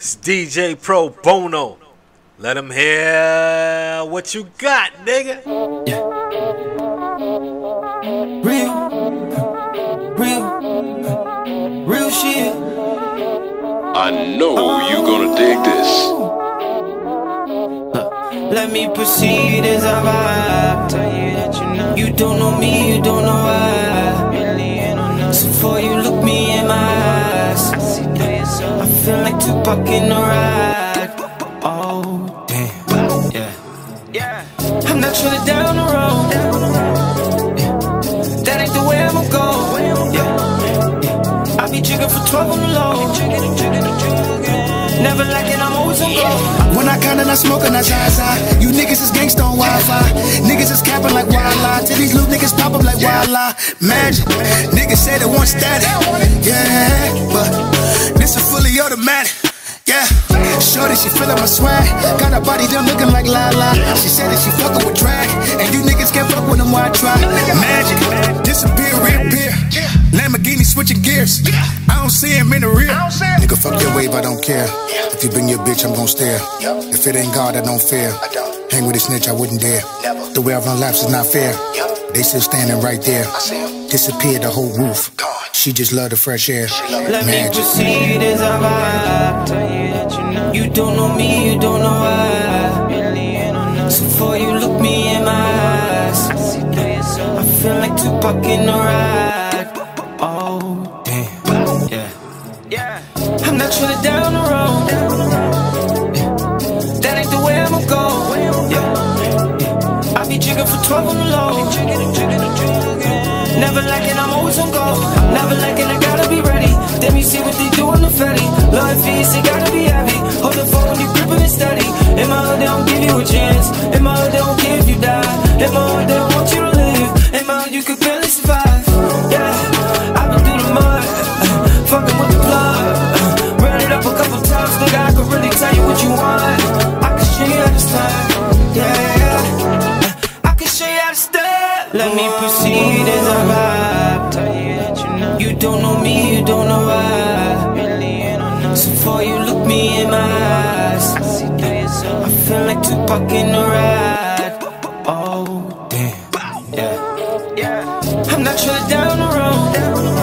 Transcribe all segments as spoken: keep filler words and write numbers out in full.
It's D J Pro Bono. Let them hear what you got, nigga. Yeah. Real, real, real shit. I know oh. you gonna dig this. Look, let me proceed as I vibe. Tell you that you know you don't know me, you don't know why. So before you look me in my eyes, I feel like Tupac in the ride. Oh damn, yeah, yeah. I'm not trying to down the road. Yeah. That ain't the way I'ma go. Yeah, yeah. I be jigging for twelve on the low. Never like it, I'm always on go. When I count and I smoke and I Zaza, you niggas is gangsta on Wi-Fi. Niggas is capping like wildlife. Till these little niggas pop up like wildlife. Magic, niggas say they want static. Yeah, but this is fully automatic. Yeah, shorty, she feelin' my swag. Got her body done looking like Lala. She said that she fuckin' with drag, and you niggas can't fuck with them while I try. Magic, disappear, reappear. Lamborghini switching gears. I don't see him in the rear. Nigga, fuck your wave, I don't care. If you bring your bitch, I'm gon' stare. If it ain't God, I don't fear. Hang with a snitch, I wouldn't dare. The way I run laps is not fair. They still standing right there. Disappeared the whole roof. She just love the fresh air. Let me proceed as I vibe. Tell you that you know you don't know me, you don't know why. So before you look me in my eyes, I feel like Tupac in the ride. Oh damn, yeah, yeah. I'm not trying to down the road. Yeah. That ain't the way I'ma go. Yeah, I be jigging for twelve on the low. Never like it, I'm always on go. Never like it, I gotta be ready. Then you see what they do on the fatty. Love fees, it gotta be heavy. Hold the phone, you gripping it steady. In my hood, they don't give you a chance. In my hood, they don't care if you die. In my hood, they don't want you to live. In my hood, you could barely survive. Yeah, I've been through the mud, uh, fucking with the plug. Uh, ran it up a couple times, nigga, I could really tell you what you want. I can show you how to start. Yeah, uh, I can show you how to start. Let me proceed as I vibe. Tell you that you know you don't know me, you don't know why. So before you look me in my eyes, I feel like Tupac in the ride. Oh damn, yeah, yeah. I'm not trying to down the road.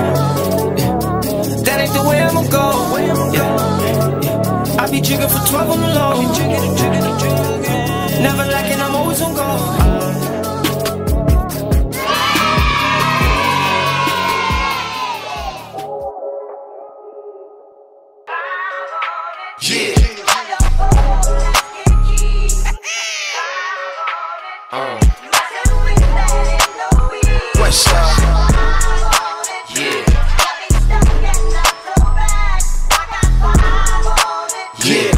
Yeah. That ain't the way I'ma go. Yeah, yeah. I be jigging for twelve on the low. Never like it, I'm always on go. Yeah. Uh. What's up? Yeah. Yeah.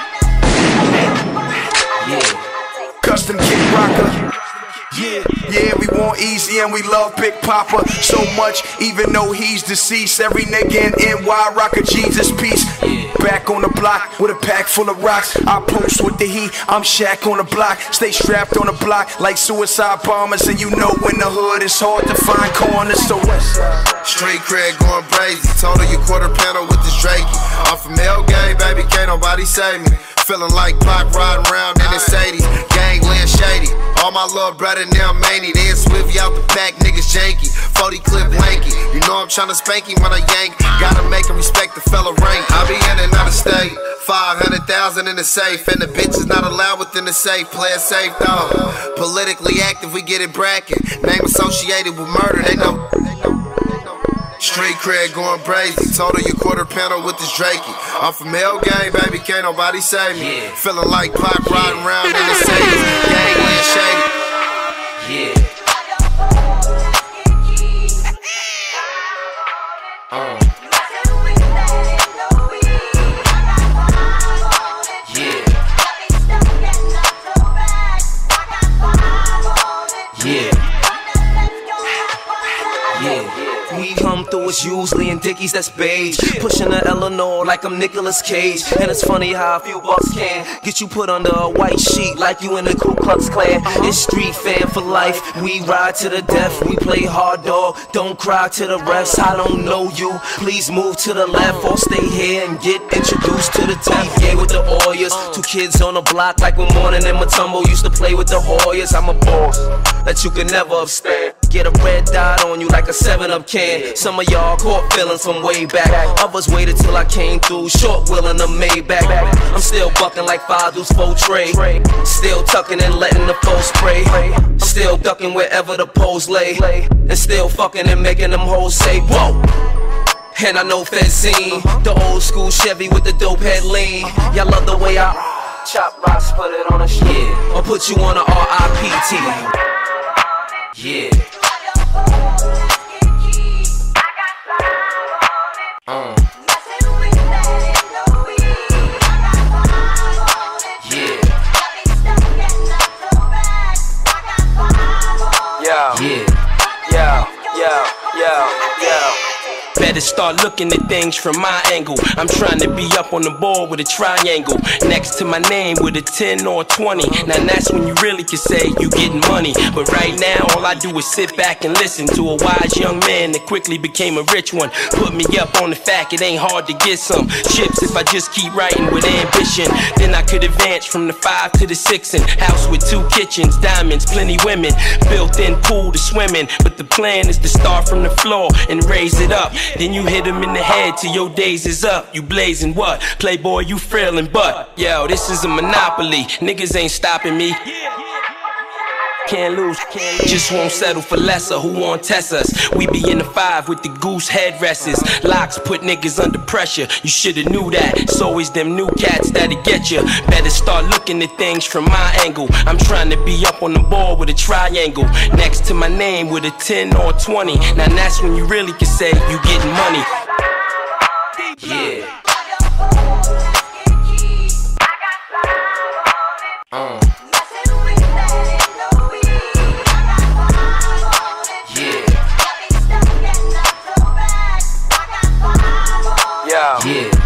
Yeah. Custom kick rocker. Yeah, yeah, we want easy and we love Big Papa so much, even though he's deceased. Every nigga in N Y rock a Jesus piece. Back on the block with a pack full of rocks. I post with the heat, I'm Shaq on the block. Stay strapped on the block like suicide bombers. And you know in the hood it's hard to find corners. So what's up? Street cred going crazy. Told her you quarter panel with this Drakey. I'm from L gang, baby, can't nobody save me. Feeling like Pac riding around in his eighties. Gangland shady. All my little brother now manny. Then Swifty out the pack, niggas janky. forty clip lanky. You know I'm tryna spank him when I yank. Gotta make him respect the fella rank. I be in and out of state. five hundred thousand in the safe. And the bitch is not allowed within the safe. Play it safe though. Politically active, we get it bracket. Name associated with murder, they know. Street cred going crazy. Told her you quarter panel with this Drakey. I'm from L gang, baby, can't nobody save me. Yeah. Feeling like Pac riding around in the cities. Gangland shady. Yeah. Uh. usually in Dickies, that's beige. Pushing the Eleanor like I'm Nicolas Cage. And it's funny how a few bucks can get you put under a white sheet like you in the Ku Klux Klan. It's street fan for life, we ride to the death. We play hard dog, don't cry to the refs. I don't know you, please move to the left or stay here and get introduced to the tenth. Yeah, with the Oyas, two kids on the block like when Morning and Matumbo used to play with the Hoyas. I'm a boss that you can never upstand. Get a red dot on you like a seven up can. Some of y'all caught feelings from way back. Others waited till I came through, short wheeling a Maybach. I'm still bucking like Fadu's faux tray. Still tucking and letting the foe spray. Still ducking wherever the pose lay. And still fucking and making them hoes say, whoa. And I know Fedzine, the old school Chevy with the dope head lean. Y'all love the way I chop rocks, put it on a shit, yeah. Or put you on a R I P T. Yeah. Uh. Yeah. Yeah. Yeah. Yeah. Yeah. Yeah. Better start looking at things from my angle. I'm trying to be up on the board with a triangle next to my name with a ten or twenty. Now that's when you really can say you getting money. But right now all I do is sit back and listen to a wise young man that quickly became a rich one. Put me up on the fact it ain't hard to get some chips if I just keep writing with ambition. Then I could advance from the five to the six and house with two kitchens, diamonds, plenty women, built-in pool to swim in. But the plan is to start from the floor and raise it up. Then you hit him in the head till your days is up. You blazing what? Playboy, you frailing but yo, this is a monopoly. Niggas ain't stopping me. Can't lose, can't lose. Just won't settle for lesser. Who won't test us? We be in the five with the goose headrests. Locks put niggas under pressure. You shoulda knew that. It's always them new cats that'll get you. Better start looking at things from my angle. I'm trying to be up on the board with a triangle next to my name with a ten or twenty. Now that's when you really can say you getting money. Yeah. Uh. Yeah.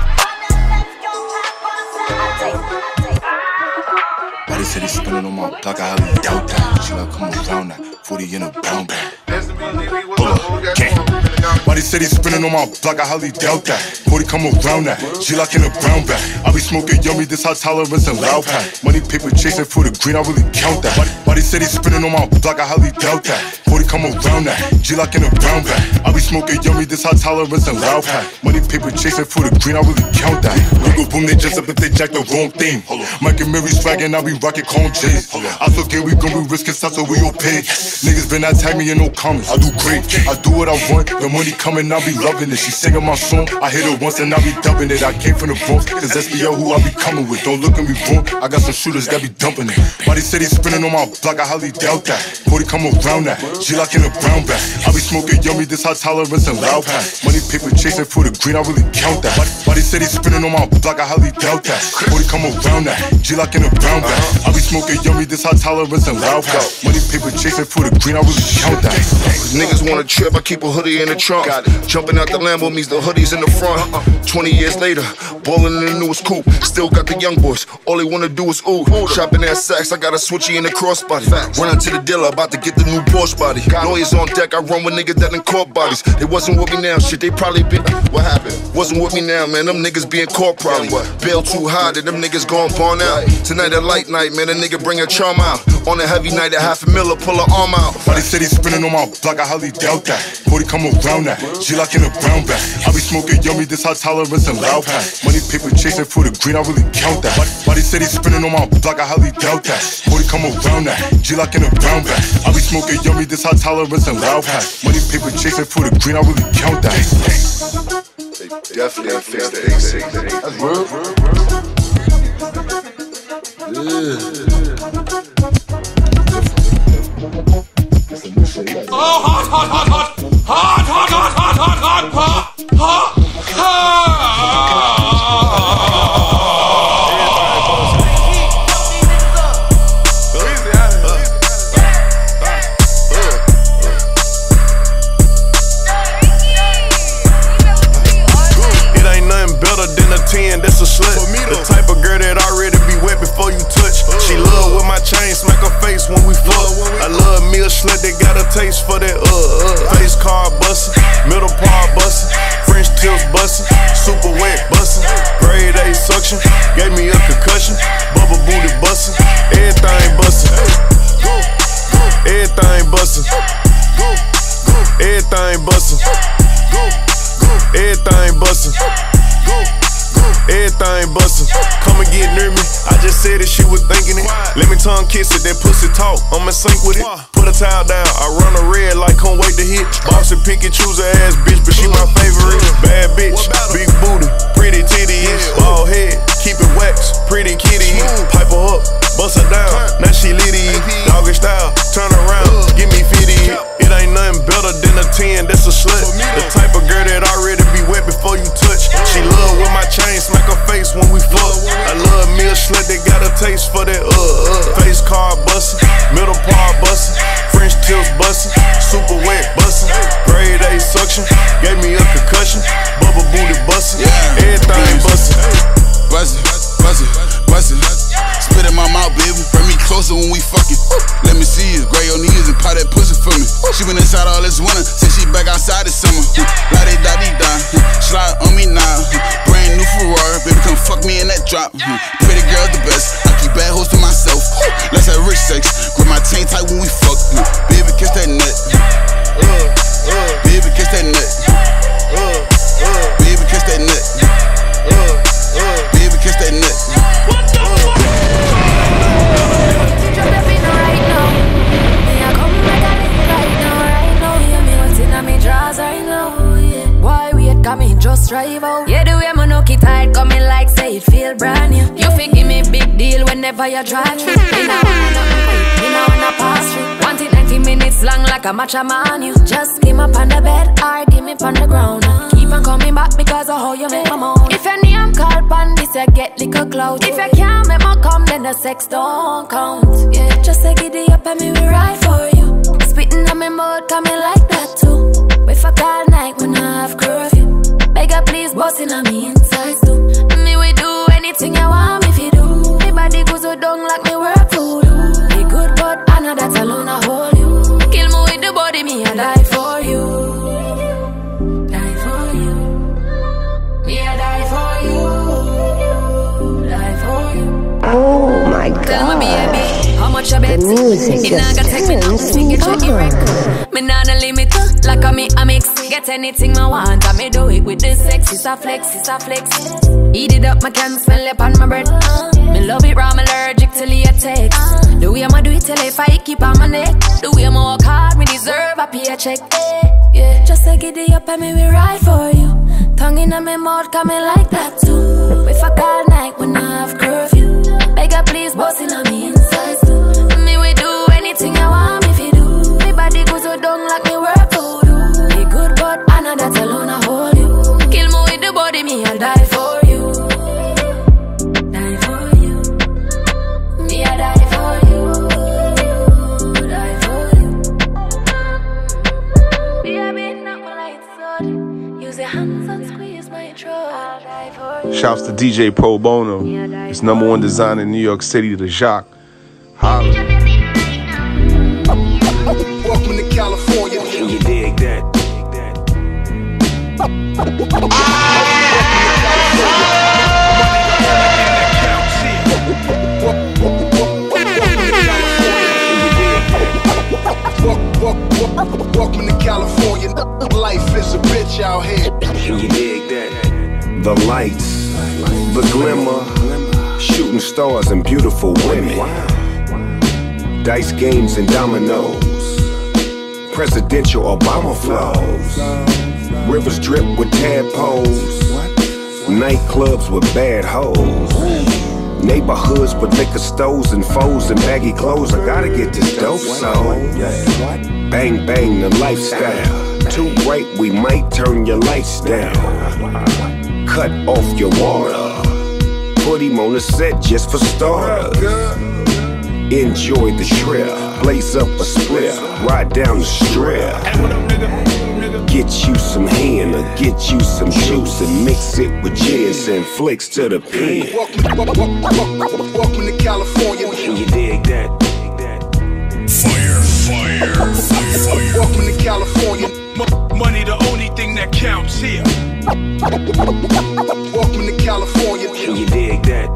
Body said he's spinning on my block, I highly doubt that. She like, come around that, forty in a brown bag. Pull up, gang. Body said he's spinning on my block, I highly doubt that. forty come around that, she like in a brown bag. I be smoking yummy, this high tolerance and loud pack. Money, paper, chasing for the green, I really count that. Body, body said he's spinning on my block, I highly doubt that. forty come around that, G like in a brown bag. I be smoking yummy, this high tolerance and loud pack. Money, paper, chasing for the green, I really count that. Nigga boom, they just up if they jack the wrong thing. Mike and Mary swaggin', I be rockin' cone J's. I forget we gon' be risking stuff so we all pay. Niggas been not tag me in no comments, I do great. I do what I want, the money coming, I be loving it. She singing my song, I hit her once and I be dubbing it. I came from the Bronx, cause S B L who I be coming with. Don't look at me wrong, I got some shooters that be dumping it. Body said he's spinning on my block, I highly doubt that. forty come around that, G like in a brown bag. I be smoking yummy, this high tolerance and loud pack. Money, paper, chasing for the green, I really count that. Body said he's spinning on my block, I highly doubt that. forty come around that, G like in a brown bag. I be smoking yummy, this high tolerance and loud pack. Money, paper, chasing for the green, I really count that. Niggas wanna trip, I keep a hoodie in the trunk. Jumping out the Lambo means the hoodie's in the front. twenty years later, ballin' in the newest coupe. Still got the young boys, all they wanna do is ooh. Shopping at Saks, I got a switchy in the crossbody. Run out to the dealer, about to get the new Porsche body. Lawyers on deck, I run with niggas that in court bodies. They wasn't with me now, shit, they probably been. What happened? Wasn't with me now, man, them niggas be in court probably. Bail too high, that them niggas gon' burn out. Tonight a light night, man, a nigga bring a charm out. On a heavy night, a half a miller, pull her arm out. Body said he's spinning on my block, I highly doubt that. forty come around that, G like in a brown bag. I be smoking yummy, this high tolerance and loud pack. Money, paper, chasing for the green, I really count that. Body said he's spinning on my block, I highly doubt that. forty come around that, G like in a brown bag. I be smoking yummy, this high tolerance and loud pack. Money, paper, chasing for the green, I really count that. They definitely fixed the A C. That's real. Oh, hot, hot, hot, hot, hot, hot, hot, hot, hot, hot, hot, hot. everything bustin'. Come and get near me, I just said that she was thinking it. Let me tongue kiss it, that pussy talk, I'm in sync with it. Put a towel down, I run a red like can't wait to hit. Boss and pick and choose her ass bitch, but she my favorite. Bad bitch, big booty, pretty titties, bald head, keep it wax, pretty kitty. Pipe her up, bust her down, now she litty. Doggy style, turn around, give me fifty. It ain't nothing better than a ten, that's a slut. The type of girl that already be wet before you touch. She love with my chain, smack her face when we fuck. I love me a slut that got a taste for that uh uh. Face card bustin', middle part bustin', French tips bustin', super wet bustin', grade A suction, gave me a concussion, bubble booty bustin', everything bustin'. Bustin', bustin', bustin'. Spit in my mouth, baby. Bring me closer when we fuckin'. Let me see you, grab your knees and pop that pussy for me. She been inside all this winter, since she back outside this summer. La de da di da, slide on me now. Brand new Ferrari, baby, come fuck me in that drop. Pretty girl the best, I keep bad hoes to myself. Let's have rich sex, grip my chain tight when we fuck. Baby, kiss that nut. Baby, kiss that nut. Baby, kiss that nut. Baby, kiss that nut. Got me just drive out. Yeah, the way my nookie tight coming like say it feel brand new. You fi give me big deal whenever you drive through. Me nah wanna nothing quick, me nah wanna pass through. Want it ninety minutes long like a matcha man. You just give me up on the bed or give me on the ground. Keep on coming back because of how you make my moan. If your name call pan this, you get little clout. If you can't make my come, then the sex don't count. Yeah, just say giddy up and me we ride for you. Spitting on me mouth coming like that too. We fuck all night when I have curfew. Beg her please bustin' on me inside too. Me we do anything you want me fi do. Me body goes so down like me work food. Be good but I know that alone I hold you. Kill me with the body, me I die for you. Die for you. Me I die for you. Die for you. Oh my God. Tell me baby, how much I bet? The music it just turns me on. Me nah no limit, like a me a mix. Get anything I want, and me do it with this sex. It's a flex, it's a flex. Eat it up, my can smell it on my breath. Uh, me love it raw, I'm allergic to latex. Uh, the way I'ma do it till if I keep on my neck. The way I'ma work hard, me deserve a paycheck. Yeah, yeah. Just say giddy up and me we ride for you. Tongue in my mouth coming like that too. We fuck all night when I have curfew. Beg her please bustin' on me inside too. Me we do anything I want me fi do. Me body goes so down like me work food. Be good but I know that alone I hold you. Kill me with the body, me I'll die for you. Die for you. Me I die for you. Die for you. Be a bit not my lights on. Use your hands and squeeze my throat. I'll die for you. Shouts to D J Pro Bono. It's number one designer in New York City, the Jacques. Holla. Welcome to California. Can you dig that? Welcome to California. Life is a bitch out here. Can you dig that? The lights, the glimmer, shooting stars and beautiful women. Dice games and dominoes, presidential Obama flows. Rivers drip with tadpoles, nightclubs with bad hoes, neighborhoods with liquor stores and foes and baggy clothes. I gotta get this dope song. Bang bang the lifestyle, too bright we might turn your lights down. Cut off your water, put him on the set just for starters. Enjoy the trip, blaze up a split, ride down the strip. Get you some hen or get you some juice and mix it with jizz and flicks to the pen. Welcome to California. Can you dig that? Fire, fire, fire, fire. Welcome to California. Money the only thing that counts here. Welcome to California. Can you dig that?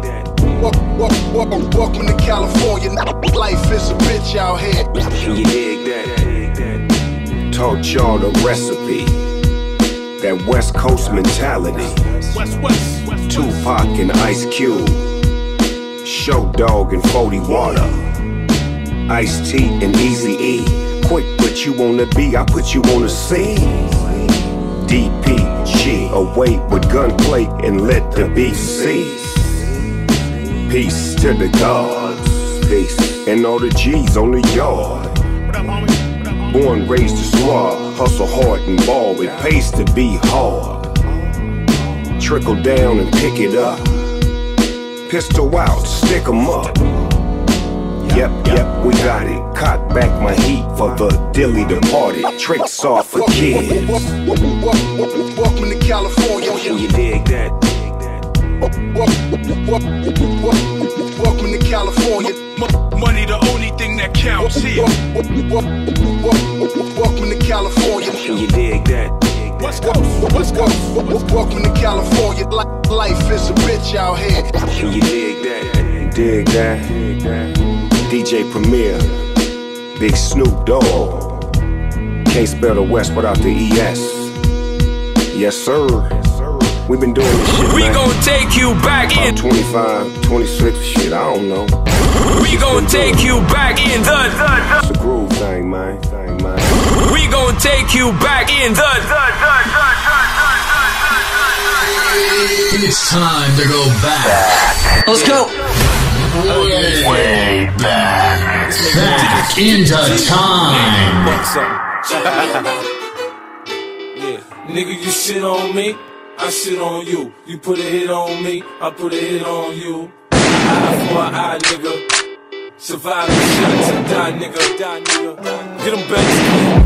Welcome to California. Life is a bitch out here. Can you dig that? Taught y'all the recipe. that West Coast mentality. Tupac and Ice Cube, Show Dog and forty Water, Ice-T and Eazy-E. Quick put you on the B, I put you on the C. D P G, away with gunplay and let the beef cease. Peace to the gods, peace, and all the G's on the yard. Born, raised to swab, hustle hard and ball, it pays to be hard. Trickle down and pick it up. Pistol out, stick 'em up. Yep, yep, we got it. Cock back my heat for the dilly departed. Tricks off for kids. Welcome to California. You dig that? Welcome to California. Money the only thing that counts here. Welcome to California. You dig that? What's Welcome to California. Life is a bitch out here. You dig that? Dig that? D J Premier, Big Snoop Dogg. Can't spell the West without the E S. Yes sir. We've been doing this shit, We man. gon' take you back in twenty-five, twenty-six, shit, I don't know. We gon' take you back in the It's a groove thing, man. Thing, man. We gon' take you back in the It's time to go back. Let's go. Way, way back. Back into time. Yeah, nigga, you shit on me, I shit on you. You put a hit on me, I put a hit on you. Eye for an eye, nigga. Survive the shots and die, nigga. Die, nigga. Get him back.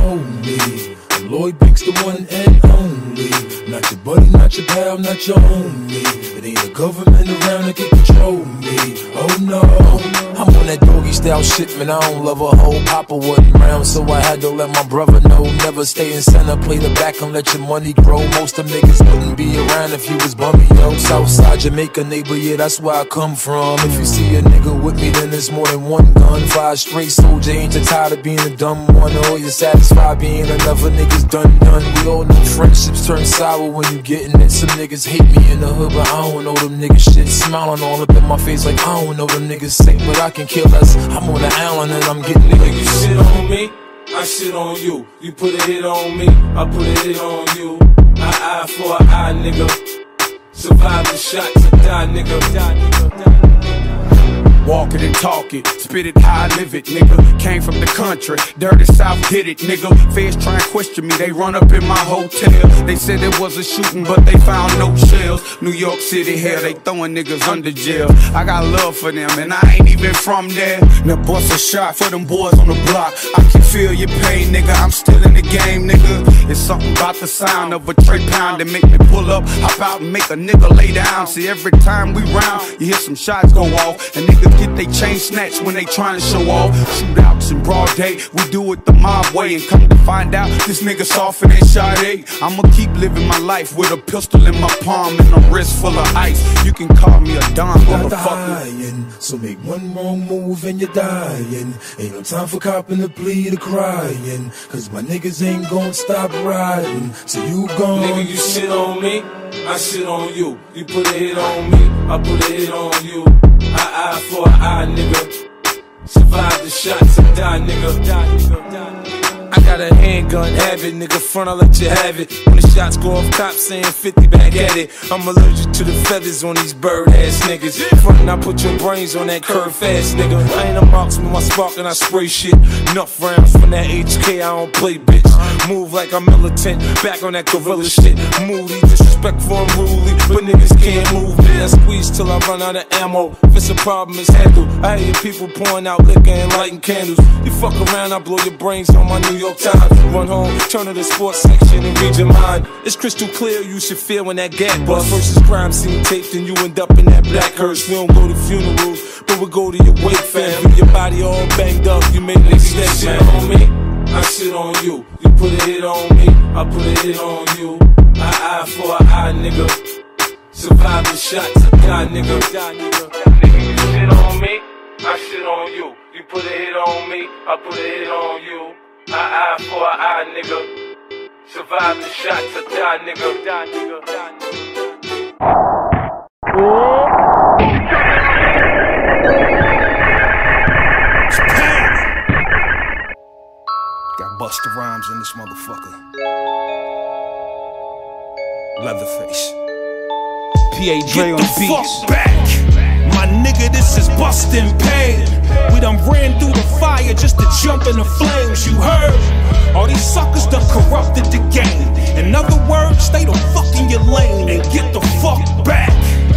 Lloyd Banks, the one and only. Not your buddy, not your pal, not your homie. It ain't the government around that can control me. Oh no, I'm on that doggy style shit, man. I don't love a hoe. Papa wasn't around, so I had to let my brother know. Never stay in center, play the back and let your money grow. Most of niggas wouldn't be around if you was bummy, yo. Southside Jamaica neighbor, yeah, that's where I come from. If you see a nigga with me, then there's more than one gun. Five straight soldier, ain't you tired of being a dumb one? Or you satisfied being another nigga's done done? We all know friendships turn sour when you getting it. Some niggas hate me in the hood, but I don't know them niggas shit. Smiling all up in my face like I don't know them niggas sick, but I can kill us. I'm on the island and I'm getting it. You shit on me, I shit on you. You put a hit on me, I put a hit on you. Eye eye for an eye, nigga. Survive the shots and die, nigga. Die, nigga. Die. Walk it and talk it, spit it how I live it, nigga. Came from the country, dirty south did it, nigga. Feds try and question me, they run up in my hotel. They said it was a shooting, but they found no shells. New York City, hell, they throwing niggas under jail. I got love for them, and I ain't even from there. Now bust a shot for them boys on the block. I can feel your pain, nigga, I'm still in the game, nigga. It's something about the sound of a tray pound that make me pull up, hop out and make a nigga lay down. See, every time we round, you hear some shots go off, and niggas get they chain snatched when they trying to show off. Shootouts in broad day, we do it the mob way. And come to find out, this nigga softer than Sade. I'ma keep living my life with a pistol in my palm and a wrist full of ice. You can call me a Don, motherfucker. So make one wrong move and you're dying. Ain't no time for copping the plea to crying. Cause my niggas ain't gon' stop riding. So you gon' Nigga, you shit on me, I shit on you. You put a hit on me, I put a hit on you. Eye eye for an eye, nigga. Survive the shots and die, nigga. Die, nigga. Die, nigga. I got a handgun, have it, nigga. Front, I'll let you have it. When the shots go off, cops saying fifty back at it. I'm allergic to the feathers on these bird ass niggas. Front, and I put your brains on that curve fast, nigga. I ain't a marksman, my spark and I spray shit. Enough rounds from that H K, I don't play, bitch. Move like I'm militant, back on that gorilla shit. Moody, disrespectful and ruly, but niggas can't move me. I squeeze till I run out of ammo. If it's a problem, it's handled. I hear people pouring out liquor and lighting candles. You fuck around, I blow your brains on my New York Times. Run home, turn to the sports section and read your mind. It's crystal clear, you should feel when that gap bust. Versus crime scene taped and you end up in that black hearse. We don't go to funerals, but we go to your wake, fam. Leave your body all banged up, you make niggas that shit on me. I shit on you, you put a hit on me, I put a hit on you. Eye eye for an eye, nigga. Survive the shots and die, nigga. Die, nigga. Nigga, you shit on me, I shit on you. You put a hit on me, I put a hit on you. Eye eye for an eye, nigga. Survive the shots or die, nigga. Die, nigga. Die, nigga. Got Busta Rhymes in this motherfucker. Leatherface. P A Dre on the beat. Fuck back, my nigga. This is bustin' pain. We done ran through the fire just to jump in the flames. You heard? All these suckers done corrupted the game. In other words, stay the fuck in your lane and get the fuck back.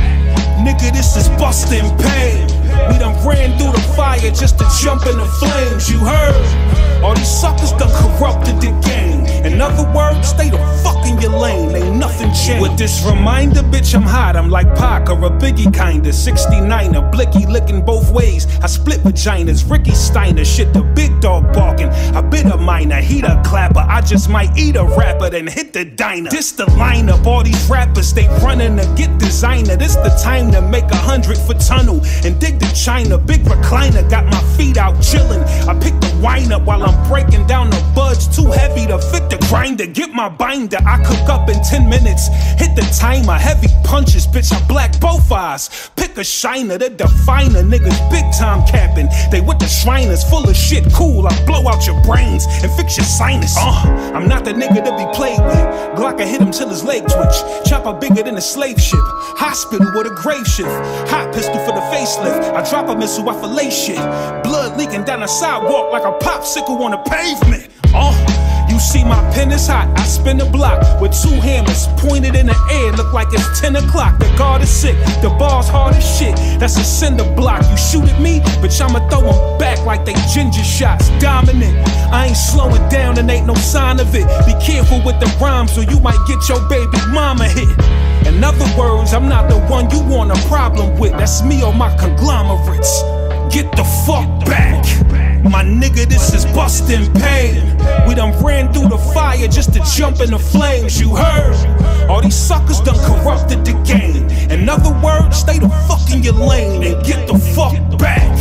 Nigga, this is bustin' pain. We done ran through the fire just to jump in the flames. You heard? All these suckers done corrupted the game. In other words, stay the fuck in your lane. Ain't nothing changed. With this reminder, bitch, I'm hot. I'm like Pac or a Biggie kinda. sixty-niner, blicky licking both ways. I split vaginas. Ricky Steiner, shit, the big dog barking. I bit a minor, heat a clapper. I just might eat a rapper, then hit the diner. This the lineup. All these rappers, they running to get designer. This the time to make a hundred foot tunnel and dig the China. Big recliner, got my feet out chillin'. I pick the wine up while I'm breaking down the buds. Too heavy to fit the grinder. Get my binder, I cook up in ten minutes. Hit the timer, heavy punches, bitch, I black both eyes. Pick a shiner, the definer. Niggas big time capping. They with the Shriners, full of shit, cool. I blow out your brains and fix your sinus. Uh, I'm not the nigga to be played with. Glock, I hit him till his leg twitch. Chopper bigger than a slave ship. Hospital with a grave shift. Hot pistol for the facelift. I drop a missile, I fillet shit. Blood leaking down the sidewalk like a popsicle on the pavement. Uh, you see my pen is hot, I spin the block with two hammers pointed in the air, look like it's ten o'clock. The guard is sick, the bar's hard as shit. That's a cinder block. You shoot at me, bitch, I'ma throw them back like they ginger shots. Dominant, I ain't slowing down and ain't no sign of it. Be careful with the rhymes or you might get your baby mama hit. In other words, I'm not the one you want a problem with. That's me or my conglomerates. Get the fuck back. My nigga, this is bustin' pain. We done ran through the fire just to jump in the flames. You heard? All these suckers done corrupted the game. In other words, stay the fuck in your lane and get the fuck back.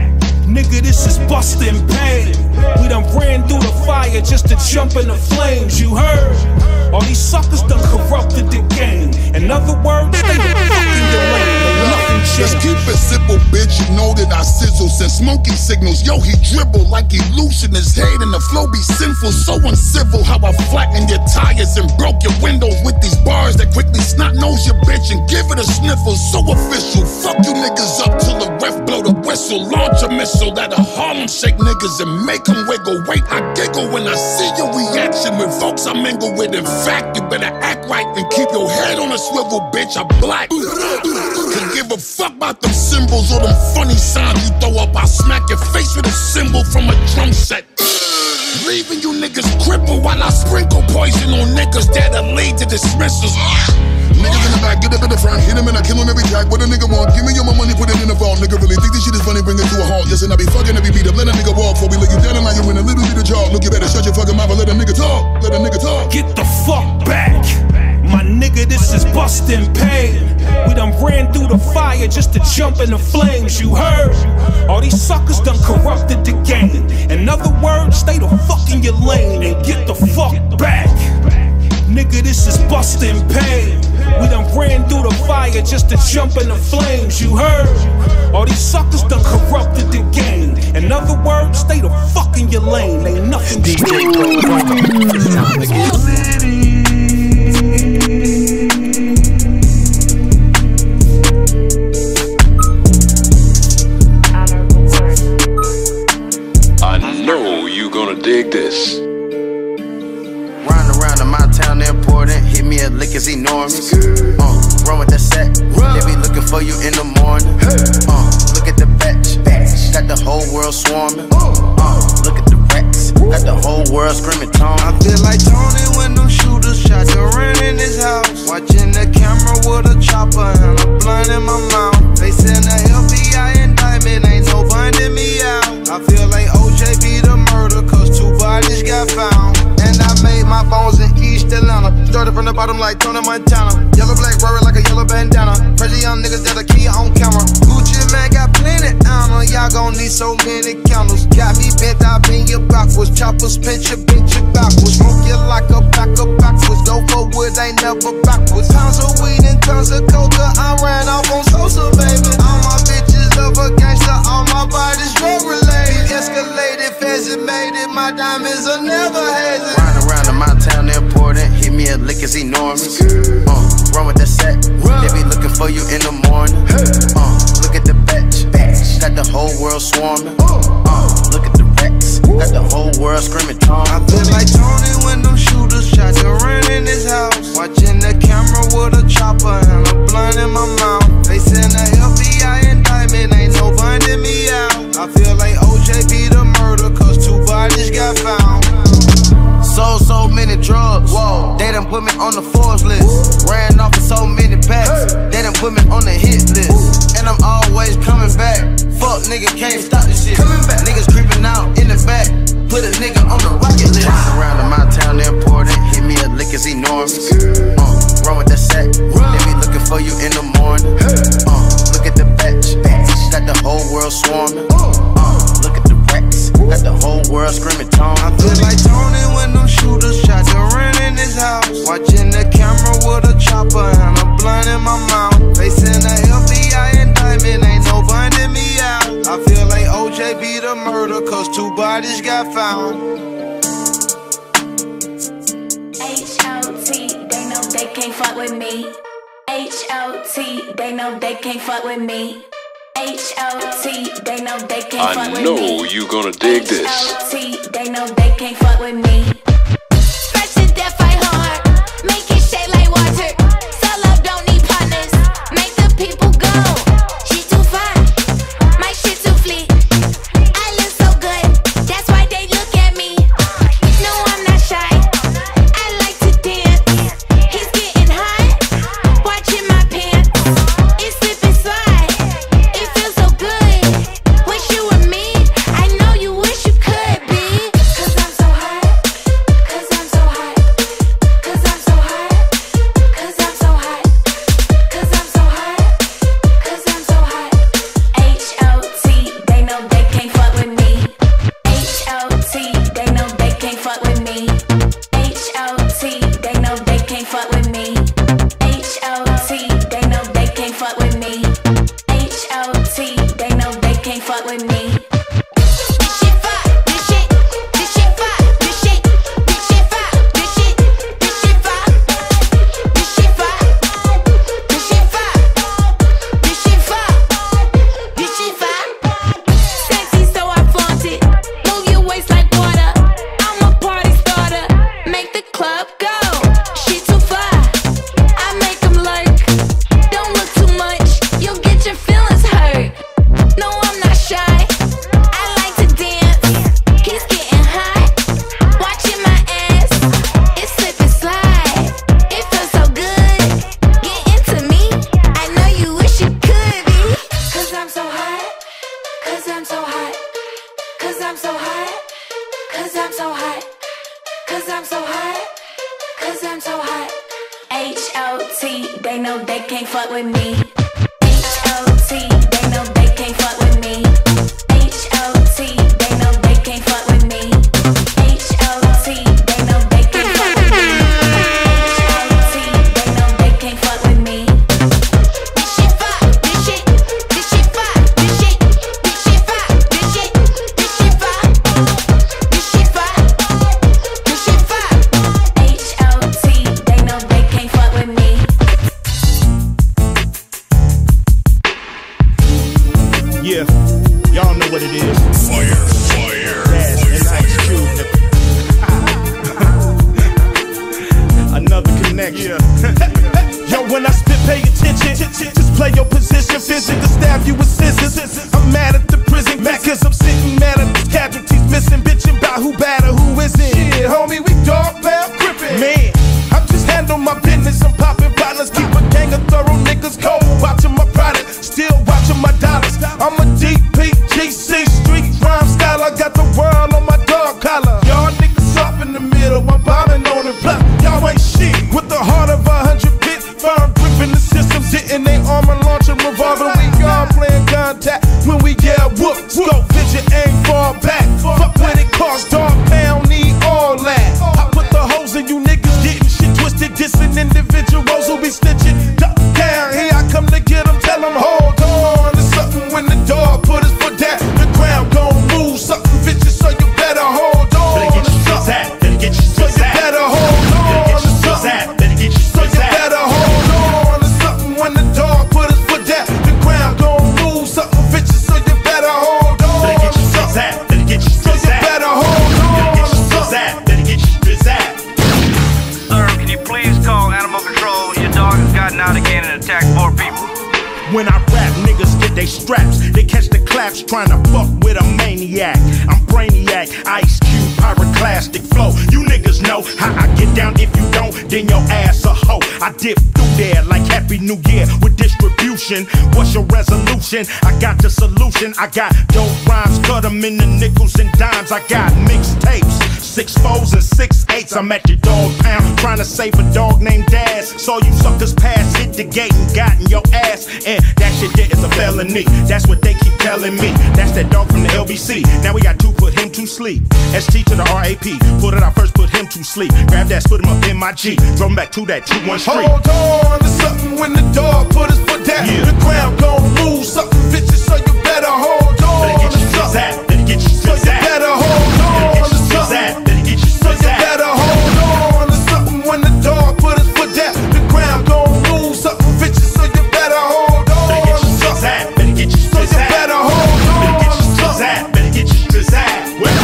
Nigga, this is bustin' pain. We done ran through the fire just to jump in the flames. You heard? All these suckers done corrupted the game. In other words, stay the fuck in your lane. Nothing changed. Just keep it simple, bitch. You know that I sizzle. Send smoking signals. Yo, he dribble like he loosen his head, and the flow be sinful. So uncivil. How I flattened your tires and broke your windows with these bars that quickly snot nose your bitch and give it a sniffle. So official. Fuck you niggas up till the ref blow the whistle. Launch a missile that'll Harlem shake niggas and make them wiggle. Wait, I giggle when I see your reaction with folks I mingle with. In fact, you better act right and keep your head on a swivel, bitch. I'm black. Can give a fuck about them symbols or them funny signs you throw up. I'll smack your face with a symbol from a drum set. Leaving you niggas crippled while I sprinkle poison on niggas that'll lead to dismissals. Niggas in the back, get up in the front, hit him and I kill him every track. What a nigga want, give me your money, put it in the vault. Nigga really think this shit is funny, bring it to a halt. Yes, and I be fucking every beat up, let a nigga walk. Before we look you down and now you in a little bit of jaw. Look, you better shut your fucking mouth and let a nigga talk. Let a nigga talk. Get the fuck back. My nigga, this is bustin' pain. We done ran through the fire just to jump in the flames. You heard? All these suckers done corrupted the game. In other words, stay the fuck in your lane and get the fuck back. Nigga, this is bustin' pain. We done ran through the fire just to jump in the flames. You heard? All these suckers done corrupted the game. In other words, stay the fuck in your lane. Ain't nothing D J It's time to get litty. I know you gonna dig this. Round around in my town, they're important. Hit me a lick is enormous. Uh, run with the set. They be looking for you in the morning. Uh, look at the batch. Got the whole world swarming. Uh, look at the racks. Got the whole world screaming Tony. I feel like Tony when them shooters shot around in his house. Watching the camera with a chopper and a blunt in my mouth. They send a F B I indictment, ain't no finding me out. I feel like O J be the murder, cause two bodies got found. And I made my bones in East Atlanta. Started from the bottom like Tony Montana. Yellow black Rory like a yellow bandana. Pressure young niggas that are key on camera. Gucci man got plenty honor. Y'all gon' need so many candles. Got me bent, I bend you backwards. Chopper spin you, bent you backwards. Smoke you like a backup ain't never backwards. Pounds of weed and tons of coca, I ran off on Sosa, baby. All my bitches love a gangster, all my body's drug related. Escalated, fast and made it, my diamonds are never hazard. Riding around in my town, they're important. Hit me a lick, it's enormous. Uh, run with that set, they be looking for you in the morning. Uh, look at the batch, got the whole world swarming. Uh, look at the Rex, got the whole world screaming Tom. I feel like Tony when them shooters shot the rain in his house. Watching the camera with a chopper and a blunt in my mouth. Facing a F B I indictment, ain't no finding me out. I feel like O J be the murder, cause two bodies got found. Sold so many drugs, whoa, they done put me on the Forbes list. Ran off of so many packs, they done put me on the hit list. And I'm always coming back, fuck nigga can't stop this shit. Niggas creeping out in the back, put a nigga on the rocket list. Around in my town, they're important, hit me a lick, it's enormous. Uh, run with that set, they be looking for you in the morning. Uh, look at the batch, got the whole world swarming. Uh, look at the Rex, got the whole world screaming Tom. I feel like Tony when them shooters shot the rain in his house. Watching the camera with a chopper and a blunt in my mouth. Facing a F B I indictment, ain't no finding me out. I feel like O J be the murder, cause two bodies got found. H O T, they know they can't fuck with me. H O T, they know they can't fuck with me. H O T, they know they can't fuck with me. I know you gonna dig this. H O T, they know they can't fuck with me. Fresh to death, fight hard, make it shake like water. Solo don't need partners, make the people go. She too fine, my shit too fleet. I look so good, that's why they look at me. No, I'm not shy, I like to dance. He's getting hot, watching my pants. It's slip and slide, it feels so good. Wish you were me, I know you wish you could be. Cause I'm so hot, cause I'm so hot, cause I'm so hot, cause I'm so hot, cause I'm so hot, cause I'm so hot. H O T, they know they can't fuck with me. H O T, they know they can't fuck with me. H O T, they know they can't fuck with me. H O T, they know they can't fuck with me. H O T, they know they can't fuck with me. This shit fire, this shit, this shit fire, this shit, this shit fire, this shit, this shit fire, this shit fire, this shit fire, this shit fire, this shit fire. Sexy, so I flaunt it. Move your waist like water. I'm a party starter. Make the club go. She too fly. I make 'em lurk. Don't look too much. You'll get your feelings hurt. No, I'm not shy. I like to dance. He's getting hot. Watching my ass. It's slip and slide. It feels so good. Get into me. I know you wish you could be. Cause I'm so hot. Cause I'm so hot. Cause I'm so hot. Cause I'm so hot. Cause I'm so hot. Cause I'm so hot. H O T, they know they can't fuck with me. H O T, they know they can't fuck with me. H O T, they know they can't fuck with me. H O T, they know they can't fuck with me. H O T, they know they can't fuck with me. This shit fire, this shit, this shit fire, this shit, this shit fire, this shit, this shit fire, this shit fire, this shit fire. H O T, they know they can't fuck with me. Yeah, y'all know what it is. Fire, fire, Gas and Ice Cube. Another connection. Yo, when I spit, pay attention. Just play your position. Visit to stab you with scissors. I'm mad at the prison, mad cause I'm sitting mad at the casualties missing. Bitching about who bad or who isn't. Shit, homie, we dog pound gripping. Man, I'm just handling my business. I'm popping bottles, keep a gang of thorough niggas cold. Watching my product, still watching my dollars. I'm a D P G C street rhyme style. I got the world on my dog collar. Y'all niggas off in the middle, I'm bombing on the block. Y'all ain't shit. With the heart of a hundred bits, firm gripping the system, sitting they armor launching revolver. We all playing contact when we yell whoop. Scope vision, aim, fall back. Fuck when it costs, dog pound, need all that. I put the hoes in you niggas, getting shit twisted, dissing in the straps. They catch the claps trying to fuck with a maniac. I'm Brainiac, Ice Cube, pyroclastic flow. You niggas know how I get down. If you don't, then your ass a hoe. I dip through there like Happy New Year with distribution. What's your resolution? I got the solution. I got dope rhymes, cut them in the nickels and dimes. I got mixtapes, six fours and six eights. I'm at your dog pound trying to save a dog named Daz. Saw you suckers pass, hit the gate and got in your ass. And that shit there is a felony. That's what they keep telling me. That's that dog from the L B C. Now we got to put him to sleep. S T to the R A P. Put it out first, put him to sleep. Grab that, split him up in my G. Throw him back to that two one street. Hold on to something when the dog put his foot down. Yeah. The ground gon' lose something vicious, so you better hold on better to something. Better get you so you better hold on to something. Better get you so you better hold on to something when the dog put his foot down. The ground gon' lose something vicious, so you better hold on to something. Better get you so you better hold on to something. Better get you pizzazz. Well,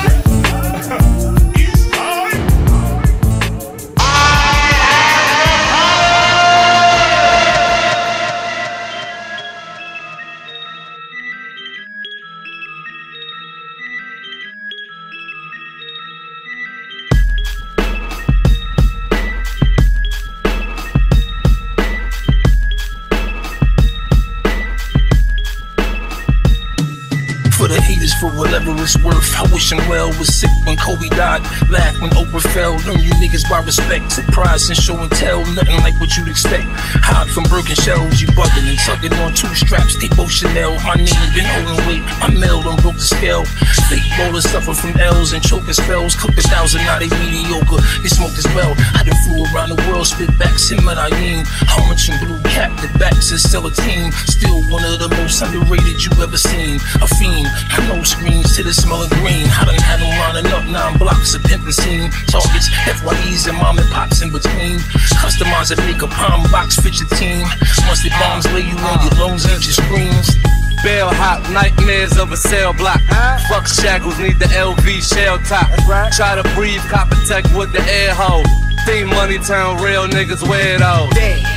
for whatever it's worth, I wish him well. Was sick when Kobe died, laughed when Oprah fell. Learn you niggas by respect, surprise and show and tell. Nothing like what you'd expect. Hide from broken shells, you bugging and tugging on two straps. They both Chanel. My name been holding weight. I mailed on broke the scale. Fake bowlers suffer from L's and choking spells. Cook a thousand, now they mediocre. They smoke as well. I done flew around the world, spit back, Simarayin. Orange and blue cap, the backs is still a team. Still one of the most underrated you ever seen. A fiend, I know screens to the smell of green. I done had them lining up nine blocks of pimpin' scene. Targets, F Y Es and mom and pops in between. Customize and make a palm box fit your team. Once the bombs lay you on your lungs and your screams. Bell hop, nightmares of a cell block. Fuck shackles, need the L V shell top. Try to breathe, cop tech with the air hole. Team money turn real niggas weirdos.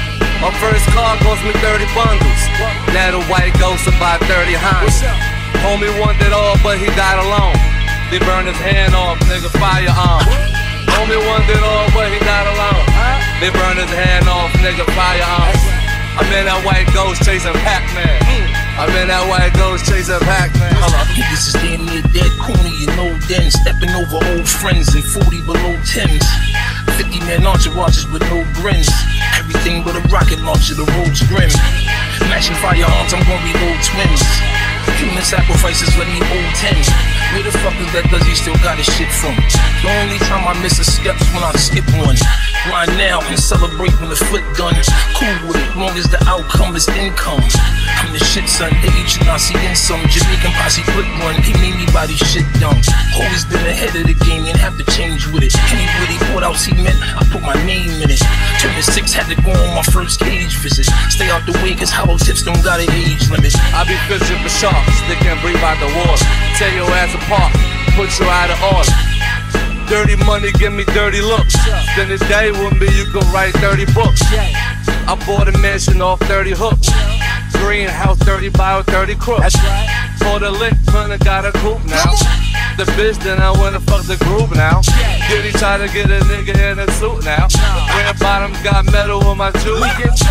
My first car cost me thirty bundles. Now the white ghost about thirty Honda. Homie wanted all, but he died alone. They burned his hand off, nigga, firearm. Homie wanted all, but he died alone. They burned his hand off, nigga, firearm. I'm in that white ghost chasing Pac-Man. I'm in that white ghost chasing Pac-Man. Niggas is damn near dead, corny, you know then. Stepping over old friends and forty below tens. fifty man entourages with no grins. Everything but a rocket launcher, the road's grim. Matching firearms, I'm gonna reload twins. Human sacrifices, let me hold tens. Where the fuck is that does he still got his shit from? The only time I miss a step's when I skip one. Grind now and celebrate when the foot done. Cool with it, long as the outcome is income. I'm the shit son, age and I see in some Jamaican posse quick run. He made me body shit dumb. Always been ahead of the game, ain't have to change with it. Anywhere they bought out cement, I put my name in it. Turning six, had to go on my first cage visit. Stay out the way, cause hollow tips don't got an age limit. I be fishing for sharks, they can't breathe out the water. Tear your ass apart, put you out of order. Dirty money, give me dirty looks. Spend a day with me, you can write thirty books. I bought a mansion off thirty hooks. Greenhouse thirty by thirty crooks. For the lick, man, I got a coupe now. The bitch, then I wanna fuck the group now. Giddy try to get a nigga in a suit now. Red bottoms got metal with my shoes.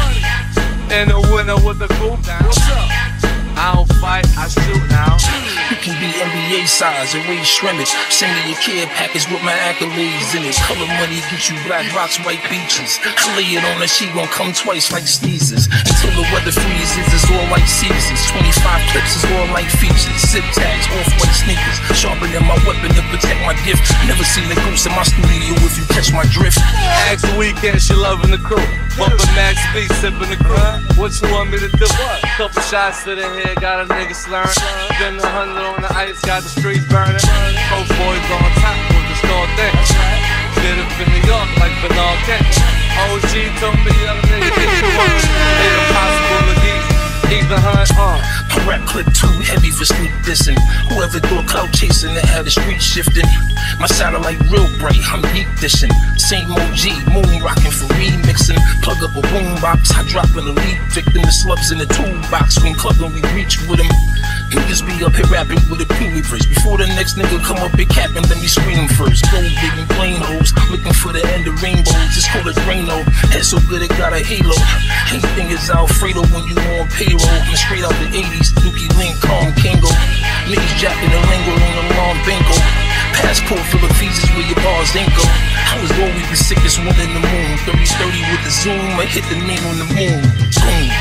In the winter with the coupe now. I don't fight, I shoot now. You can be N B A size and raise scrimmage. Send me your care package with my accolades in it. Color money get you black rocks, white beaches. I lay it on her, she gon' come twice like sneezes. Until the weather freezes, it's all like seasons. twenty-five clips is all like features. Zip tags, off-white sneakers. Sharpening my weapon to protect my gift. Never seen a ghost in my studio if you catch my drift. Ask the weekend, she loving the crew. Bumpin' Max B, sippin' the crew. What you want me to do? Couple shots to the head, got a nigga slurring. Been a hundred on the ice, got the streets burning. Coach boys on top with the store thing. Did it in New York like Bernard Kent. O G told me young nigga get you one. Made impossible look easy. Ethan Hunt, uh. My rap clip too heavy for sneak dissing. Whoever do a clout chasing that had the street shifting. My satellite real bright, I'm deep dishing. Same O G, moon rocking for remixing. Plug up a boom box, I drop an elite victim. The slubs in the toolbox, when club when we reach with him. Niggas be up here rapping with a Pee-wee verse. Before the next nigga come up big capping, let me scream first. Gold digging plane holes, looking for the end of rainbows. It's called a Drano, head so good it got a halo. Anything is Alfredo when you on payroll. I'm straight out the eighties, Dookie Link, Kong Kingo. Niggas jacking the lingo on the long bingo. Passport full of visas where your bars ain't go. I was always the sickest one in the moon. thirty thirty with the zoom, I hit the name on the moon. Boom.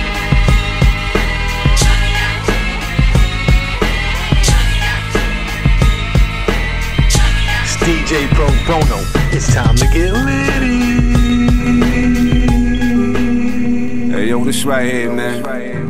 D J Pro Bono, it's time to get litty. Hey yo, this right here, man.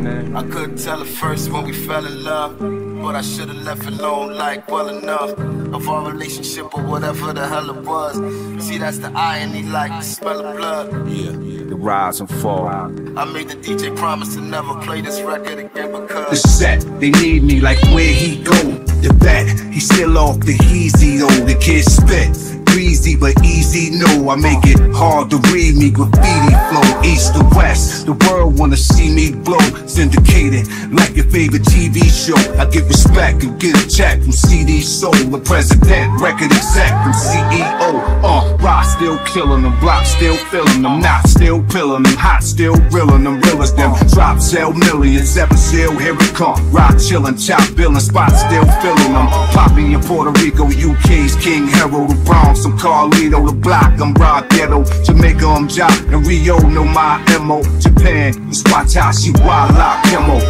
I couldn't tell at first when we fell in love, but I should've left alone like well enough of our relationship or whatever the hell it was. See, that's the irony, like the smell of blood. Yeah, the rise and fall. I made the D J promise to never play this record again because the set, they need me like where he go. The bet, he still off the easy though. The kid spit, breezy but easy. No, I make it hard to read me. Graffiti flow, east to west. The world wanna see me blow. Syndicated like your favorite T V show. I get respect and get a check from C D Soul. The president, record exec from C E O. Uh, rock still killing them, block still filling them, not still pilling them, hot still grilling them, real as them. Drop sell millions, ever still here it come. Rock chillin', chop billin', spot still filling them. Poppy in Puerto Rico, U K's King Harold, the Bronx, I'm Carlito, the block, I'm Rock Ghetto, Jamaica, I'm Jock, and Rio know my M O. Japan, it's Watashi, Wildlock, Kemo.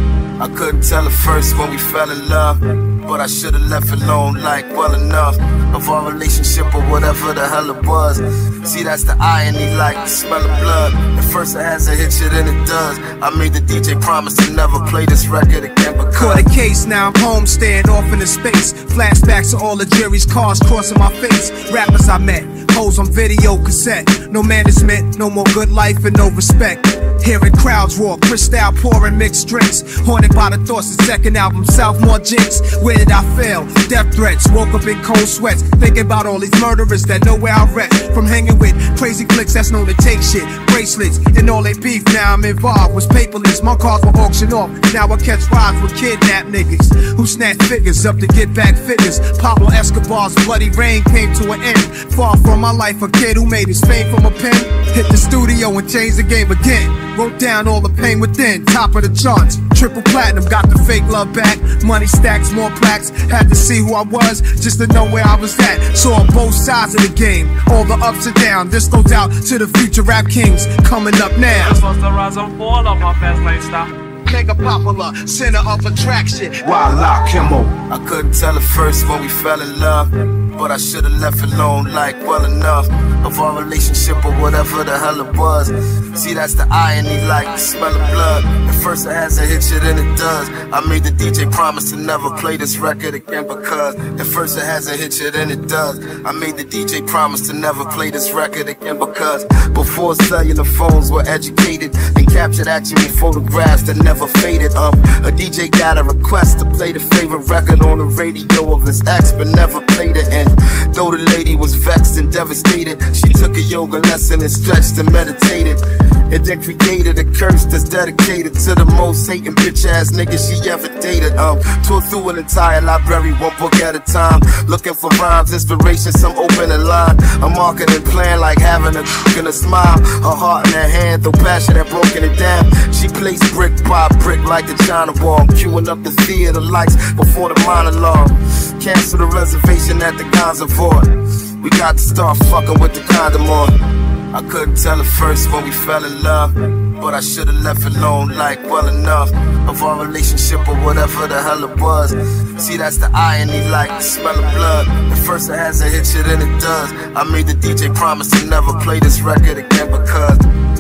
I couldn't tell at first when we fell in love, but I should've left alone like well enough of our relationship or whatever the hell it was. See, that's the irony, like the smell of blood. At first it hasn't hit you, then it does. I made the D J promise to never play this record again because caught a case, now I'm home, staying off into space. Flashbacks to all the jury's cars crossing my face. Rappers I met, hoes on video cassette. No management, no more good life and no respect. Hearing crowds roar, crystal pouring mixed drinks. Haunted by the thoughts of second album, Southmore Jinx. Where did I fail? Death threats, woke up in cold sweats. Thinking about all these murderers that know where I rest. From hanging with crazy flicks that's known to take shit. Bracelets and all they beef, now I'm involved. Was paperless, my cars were auctioned off. Now I catch rides with kidnapped niggas who snatch figures up to get back figures. Pablo Escobar's bloody reign came to an end. Far from my life, a kid who made his fame from a pen. Hit the studio and changed the game again. Wrote down all the pain within, top of the charts. Triple platinum, got the fake love back. Money stacks, more plaques. Had to see who I was, just to know where I was at. Saw both sides of the game, all the ups and downs. This goes out to the future rap kings coming up now. This was the rise and fall of my fast lifestyle. Mega popular, center of attraction. Wildlock Kemo. I couldn't tell at first when we fell in love, but I should've left alone like well enough of our relationship or whatever the hell it was. See, that's the irony, like the smell of blood. At first it hasn't hit you, then it does. I made the D J promise to never play this record again because at first it hasn't hit you, then it does. I made the D J promise to never play this record again because before cellular phones were educated and captured action in photographs that never faded. Um, a D J got a request to play the favorite record on the radio of his ex, but never played it. And though the lady was vexed and devastated, she took a yoga lesson and stretched and meditated. And then created a curse that's dedicated to the most hating bitch ass nigga she ever dated. Um, tore through an entire library, one book at a time, looking for rhymes, inspiration, some open and line. A marketing plan like having a and a smile. Her heart in her hand, though passion had broken it down. She placed brick by brick like the China wall, queuing up the theater lights before the monologue. Cancel the reservation at the Gonzavort. We got to start fucking with the condom on. I couldn't tell at first when we fell in love, but I should've left alone like well enough of our relationship or whatever the hell it was. See, that's the irony, like the smell of blood. At first it hasn't hit you, then it does. I made the D J promise to never play this record again because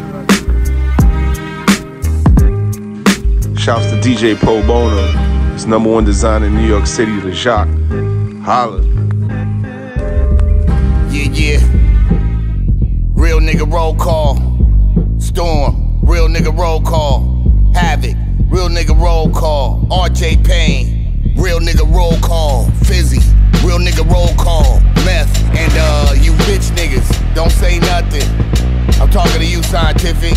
Shouts to D J Pro Bono, his number one designer in New York City, the Jacques. Holla. Yeah, yeah. Real nigga roll call. Storm. Real nigga roll call. Havoc, real nigga roll call. R J Payne, real nigga roll call. Fizzy, real nigga roll call. Meth, and uh, you bitch niggas, don't say nothing. I'm talking to you, Scientific.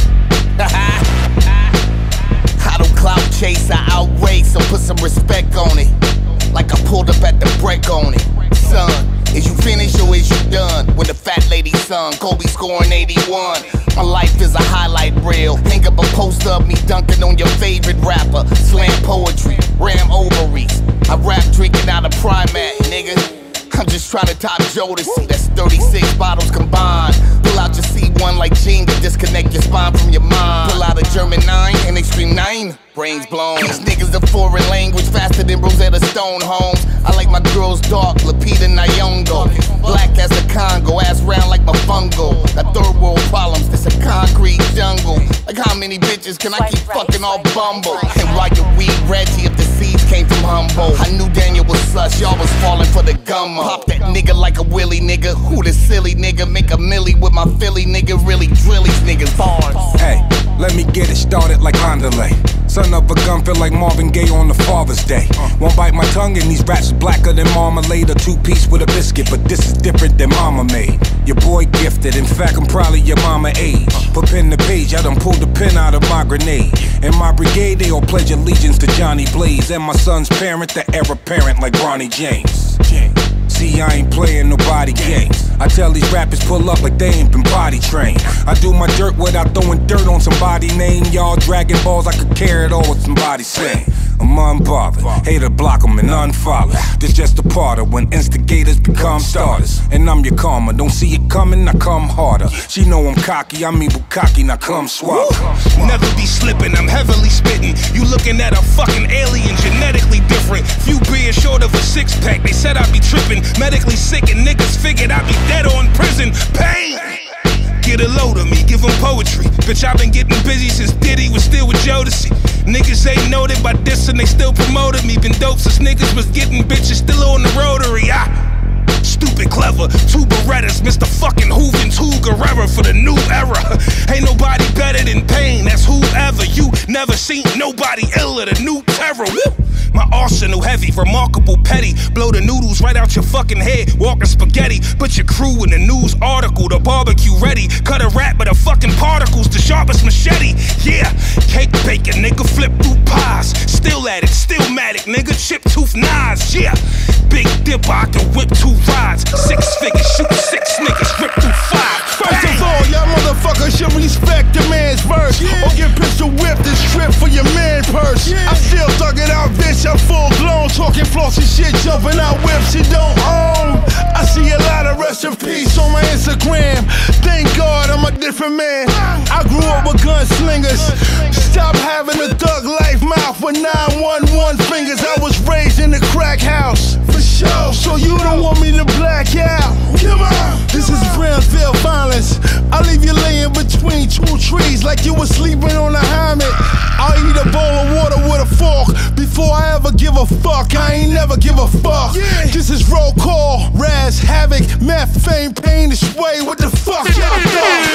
I don't clout chase, I outrace, so put some respect on it. Like I pulled up at the break on it. Son, is you finished or is you done? When the fat lady sung, Kobe scoring eighty-one. My life is a highlight reel. Hang up a poster of me dunking on your favorite rapper. Slam poetry, ram ovaries. I rap drinking out of Primat, nigga. I'm just trying to top Jodeci. That's thirty-six bottles combined. Pull out your C one like Jenga, disconnect your spine from your mind. Pull out a German nine and they scream nine. Brains blown. These niggas a foreign language faster than Rosetta Stone Holmes. I like my girls dark, Lupita Nyong'o. Black as the Congo, ass round like my fungo. Got third world problems, this a concrete jungle. Like how many bitches can I keep fucking off Bumble? And why you weed Reggie if the seeds came from Humboldt? I knew Daniel was sus, y'all was falling for the gummo. Pop that nigga like a willy nigga. Who the silly nigga? Make a milli with my Philly nigga. Really drill these niggas bars. Hey, let me get it started like Andale. Son of a gun, feel like Marvin Gaye on the Father's Day. Won't bite my tongue and these rats are blacker than marmalade. A two-piece with a biscuit, but this is different than mama made. Your boy gifted, in fact I'm probably your mama age. Put pen to page, I done pulled the pin out of my grenade. In my brigade, they all pledge allegiance to Johnny Blaze. And my son's parent, the heir apparent like Bronny James. See, I ain't playing nobody games. I tell these rappers pull up like they ain't been body trained. I do my dirt without throwing dirt on somebody's name. Y'all dragging balls, I could carry it all with somebody saying. I'm unbothered, hater block them and unfollow. This just a part of when instigators become starters. And I'm your karma, don't see it coming, I come harder. She know I'm cocky, I mean bukkake, now come swallow. Never be slipping, I'm heavily spitting. You looking at a fucking alien, genetically different. Few beers short of a six pack, they said I'd be tripping. Medically sick and niggas figured I'd be dead or in prison. Pain! Get a load of me, give them poetry. Bitch, I've been getting busy since Diddy was still with Jodeci. Niggas ain't noted by this and they still promoted me. Been dope since niggas was getting bitches still on the rotary. I stupid clever, two Berettas, Mister fucking Hooven, two Guerrera for the new era. Ain't nobody better than Pain, that's whoever. You never seen nobody iller, the new terror. Woo! My arsenal heavy, remarkable petty. Blow the noodles right out your fucking head, walking spaghetti. Put your crew in the news article, the barbecue ready. Cut a rat but the fucking particles, the sharpest machete. Yeah, cake bacon, nigga, flip through pies. Still at it, still matic, nigga, chip tooth knives. Yeah, big dip, I can whip two rides. Six figures, shoot six niggas, rip through five. First of all, y'all motherfuckers should respect the man's verse. Yeah. Or get pistol whipped and stripped for your man purse. Yeah. I still thug it out, bitch, I'm full blown. Talking flossy shit, jumping out whips you don't own. I see a lot of rest in peace on my Instagram. Thank God I'm a different man. I grew up with gunslingers. Stop having a thug life mouth with nine one one fingers. I was raised in the crack house. For sure. So you don't want me to black out. Come on. This is Brownsville violence. I leave you laying between two trees like you were sleeping on a hammock. I'll eat a bowl of water with a fork before I ever give a fuck. I ain't never give a fuck. Yeah. This is roll call, Raz, Havoc, Meth, Fame, Pain, this way. What the fuck y'all doing?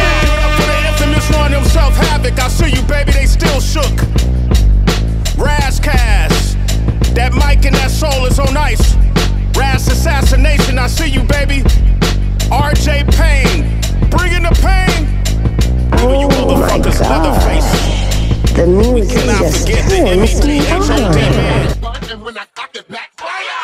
For the infamous run himself, Havoc, I see you, baby, they still shook. Razcast, that mic and that soul is on ice. Raz assassination, I see you, baby. R J Payne, bringing the pain. Oh you motherfuckers, Leatherface. The music just turns me on. And when I got it back,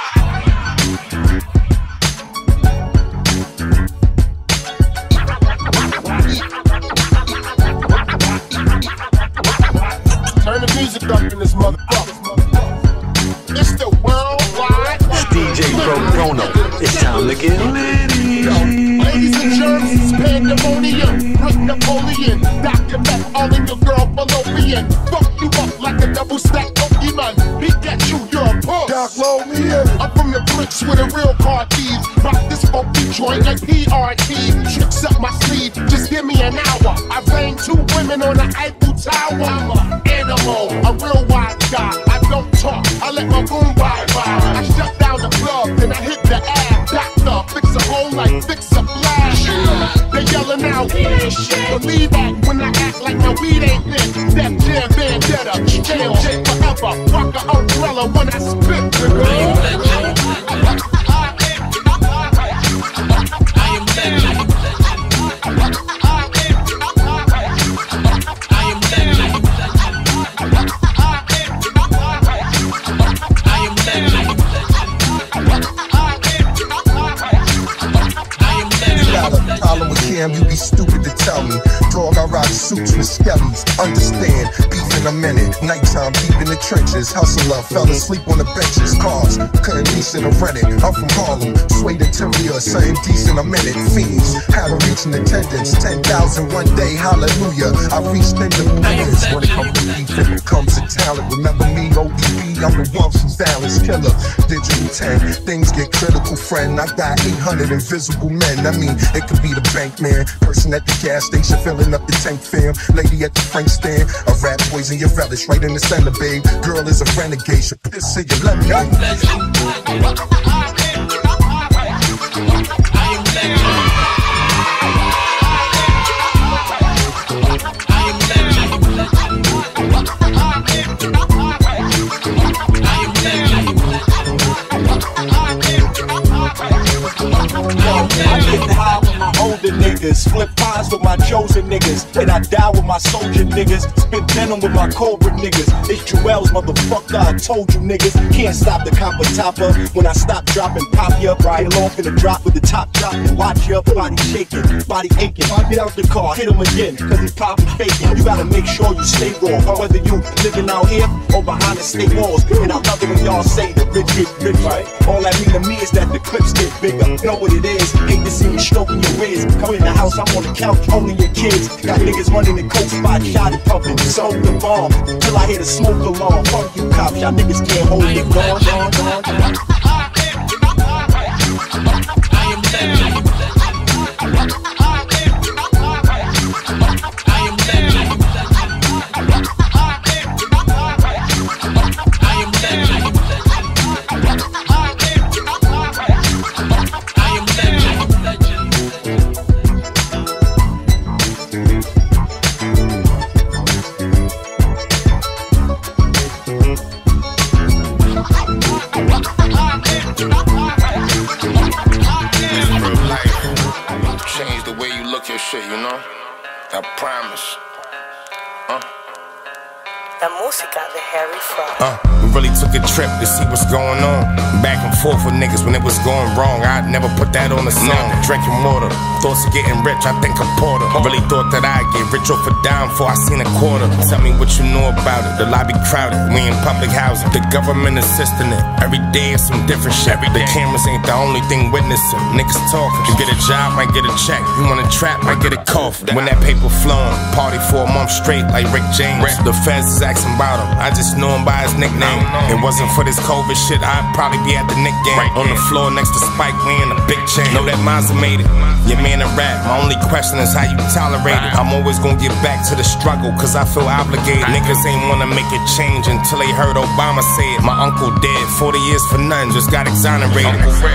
turn the music up in this motherfucker. It's the worldwide. It's D J Pro Chrono. It's time to get litty. Ladies and germs, it's pandemonium. Rick Napoleon, Doctor Meth, all in your girl fallopian. Fuck you up like a double stack Pokemon. Pikachu, you're a punk. Doc, load me in. I'm from the bricks with a real car thieves. Rock this funky joint like P R T. Tricks up my sleeve, just give me an hour. I banged two women on the Eiffel Tower. Animal, a real wild guy. I don't talk, I let my boom ride by. I shut down the club, then I hit the ad. Doctor, fix a hole like fix a flash. They yelling out, believe that when I act like my weed ain't lit. Def Jam, Van Def, Rock the umbrella when I spit, nigga. I am legend. I am legend. Problem with Cam, you be stupid to tell me. Dog, I rock suits with skellies. Understand, beef in a minute. Nighttime, deep in the trenches. Hustler, fell asleep on the benches. Cars, couldn't lease in a rented. I'm from Harlem, suede interior, something decent a minute. Fiends, had a reaching attendance. ten thousand one day, hallelujah. I reached independence. When it comes to beef, it comes to talent. Remember me, O D B, I'm the one from Valence Killer. Digital ten, things get critical, friend. I got eight hundred invisible men. I mean, it could be the bank man, person at the gas station filling up the tank fam, lady at the Frank stand, a rap poison your relish right in the center, babe. Girl is a renegade, she piss in your lemon. I am legend. I get high with my older niggas, flip pies with my chosen niggas, and I die with my soldier niggas, spit venom with my cobra niggas. It's Jewels, motherfucker, I told you niggas. Can't stop the copper topper when I stop dropping, pop you up, ride off in the drop with the top drop and watch your body shaking, body aching. Get out the car, hit him again, cause he's probably faking. You gotta make sure you stay raw, whether you living out here or behind the state walls. And I love it when y'all say the rich get rich, right? All that mean to me is that the clips get bigger. Know what it is, hate to see me stroking your whiz. Come in the house, I'm on the couch, owning your kids. Got niggas running the coke spot, shot and pumping. Sold the bomb, till I hear the smoke alarm. Fuck you cops, y'all niggas can't hold it. Gone, gone, gone, gone. I am legend. Shit, you know? I promise. Uh. La música de Harry Fraud. Uh, we really took a trip to see what's going on. Back and forth with niggas when it was going wrong. I'd never put that on the song. Drinking water, thoughts of getting rich, I think a porter. Really thought that I'd get rich off a dime before I seen a quarter. Tell me what you know about it. The lobby crowded, we in public housing. The government assisting it. Every day is some different shit. The cameras ain't the only thing witnessing. Niggas talking. You get a job, might get a check. You want a trap, might get a coffin. When that paper flowing, party for a month straight like Rick James. The feds is asking about him. I just knew him by his nickname. It wasn't for this COVID shit, I'd probably be at the Nick game. Right on the floor next to Spike, we in a big chain. Know that Mazza made it. Your man a rap. My only question is how you tolerate it. I'm always gonna get back to the struggle, cause I feel obligated. Niggas ain't wanna make it change until they heard Obama say it. My uncle dead, forty years for nothing, just got exonerated.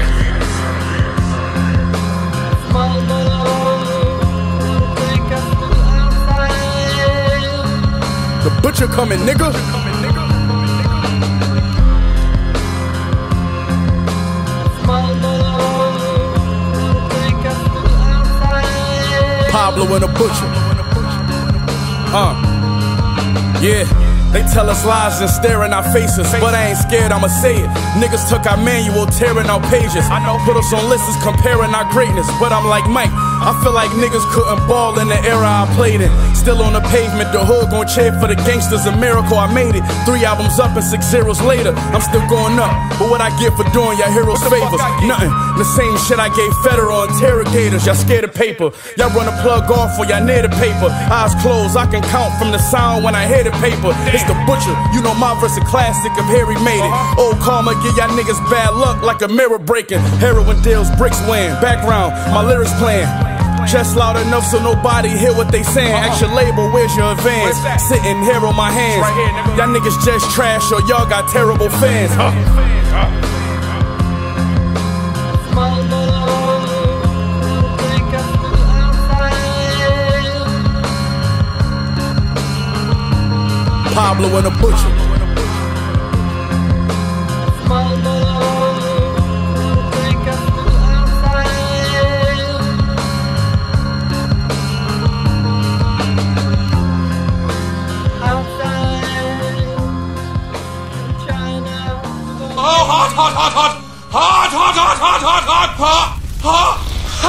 The butcher coming, nigga. Pablo and the butcher. Uh, yeah. They tell us lies and stare in our faces, but I ain't scared, I'ma say it. Niggas took our manual, tearing out pages. I know, put us on lists comparing our greatness, but I'm like Mike. I feel like niggas couldn't ball in the era I played in. Still on the pavement, the hood gon' cheer for the gangsters. A miracle I made it. Three albums up and six zeros later, I'm still going up. But what I get for doing your heroes favors? Nothing. The same shit I gave federal interrogators. Y'all scared of paper. Y'all run a plug off or y'all near the paper. Eyes closed, I can count from the sound when I hear the paper. It's the butcher. You know my verse a classic if Harry made it. Old karma give y'all niggas bad luck like a mirror breaking. Heroin deals, bricks win. Background, my lyrics playing. Chest loud enough so nobody hear what they saying. Ask your label, where's your advance? Sitting here on my hands. Y'all niggas just trash or y'all got terrible fans. Huh? Pablo and the butcher. hot, hot, hot, hot, hot, hot, hot, hot, hot, hot, hot, hot,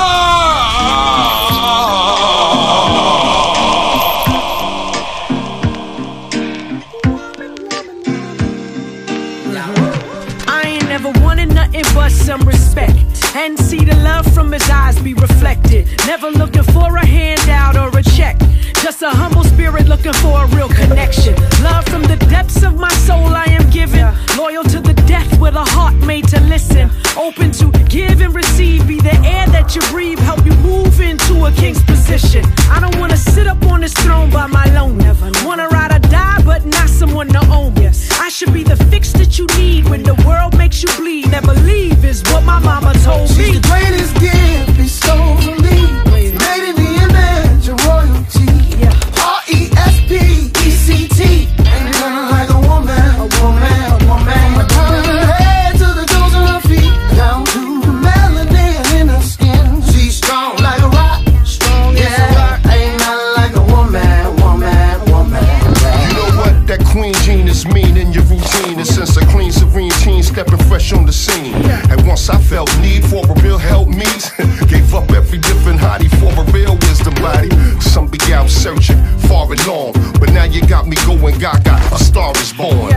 I ain't never wanted nothing but some respect, and see the love from his eyes be reflected. Never looking for a handout or a check, just a humble spirit looking for a real connection. Love from the depths of my soul I am giving, loyal to the death with a heart made to listen, open to give and receive, be the air that you breathe, help you move into a king's position. I don't wanna sit up on this throne by my lone, never wanna ride or die but not someone to own. Yes, I should be the fix that you need when the world makes you bleed. Never leave is what my mama told me. She's the greatest gift bestowed from me, made in the image of royalty. R E S P E C T, ain't nothing like a woman, a woman, a woman. From the top of her head to the toes of her feet, down to the melanin in her skin. She's strong like a rock, strong yeah. as a rock. Ain't nothing like a woman, woman, woman. You know what? That queen gene is mean in your routine. And since a clean, serene teen stepping fresh on the scene. And once I felt need for a real help me, gave up every different hottie for a real wisdom body. Some be out searching far and long, but now you got me going gaga, a star is born.